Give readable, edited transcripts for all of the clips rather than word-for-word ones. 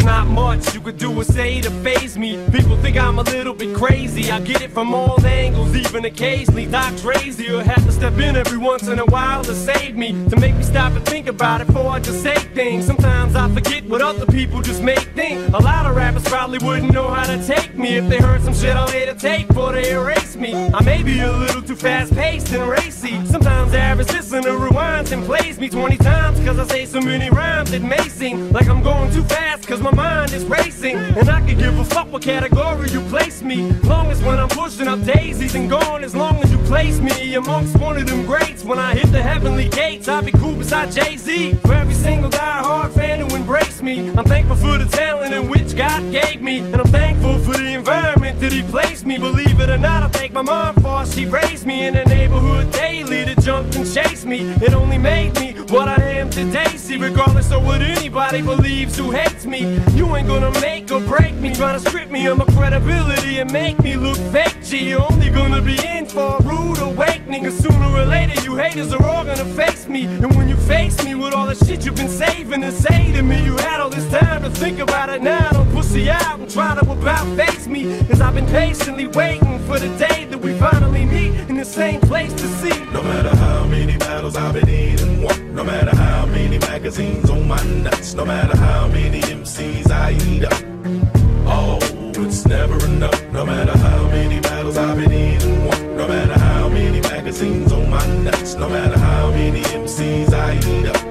not much you could do or say to faze me. People think I'm a little bit crazy. I get it from all angles, even occasionally. Doc crazy or have to step in every once in a while to save me, to make me stop and think about it before I just say things. Sometimes I forget what other people just make think. A lot of rappers probably wouldn't know how to take me if they heard some shit I later take before they erase me. I may be a little too fast-paced and racy. Sometimes the average listener rewinds and plays me 20 times cause I say so many rhymes it may seem like I'm going too fast cause my mind is racing. And I could give a fuck what category you place me, long as when I'm pushing up daisies and gone, as long as you place me amongst one of them greats. When I hit the heavenly gates, I'll be cool beside Jay-Z. For every single die-hard fan who embraced me, I'm thankful for the talent in which God gave me, and I'm thankful for the environment that He placed me. Believe it or not, I thank my mom for she raised me in the neighborhood daily to jump and chase me. It only made me what I am today. See, regardless of what anybody believes who hates me, you ain't gonna make or break me, trying to strip me of my credibility and make me look fake. G, you're only gonna be in for a rude awakening, cause sooner or later you haters are all gonna face me. And when you face me with all the shit you've been saving to say to me, you had all this time to think about it now. Don't pussy out and try to about face me, cause I've been patiently waiting for the day that we finally meet in the same place to see. No matter how many battles I've been in and won, no matter how many magazines on my nuts, no matter how many MCs I eat up, oh, it's never enough. No matter how many battles I've been in and won, no matter how many magazines on my nuts, no matter how many MCs I eat up,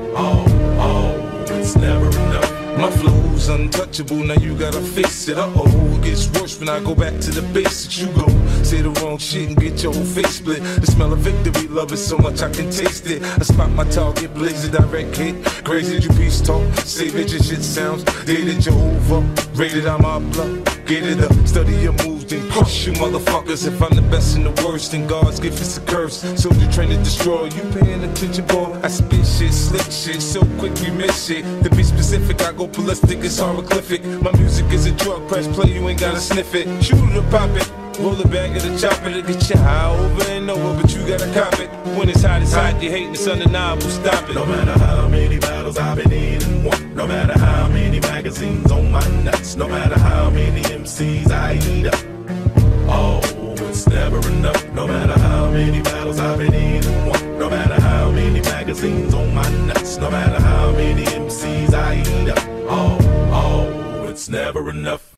oh, it's never enough. My flow's untouchable, now you gotta face it. Uh-oh, it gets worse when I go back to the basics. You go say the wrong shit and get your whole face split. The smell of victory, love it so much I can taste it. I spot my target, blaze a direct hit. Crazy you peace talk, say that your shit sounds dated Jehovah. Rated I'm obligated to study your moves, then crush you motherfuckers. If I'm the best and the worst, then God's gift is a curse. Soldier trained to destroy, you paying attention, boy? I spit shit, slick shit, so quick you miss shit. To be specific, I go ballistic, it's hieroglyphic. My music is a drug, press play, you ain't gotta sniff it. Shoot it or pop it, roll it back and chop it. To get you high over and over, but you gotta cop it. When it's hot, you hating, it's undeniable, stop it. No matter how many battles I've been in and won, no matter how many magazines on my nuts, no matter how many MCs I eat up, oh, it's never enough. No matter how many battles I've been in and won, no matter how many magazines on my nuts, no matter how many MCs I eat up, oh, it's never enough.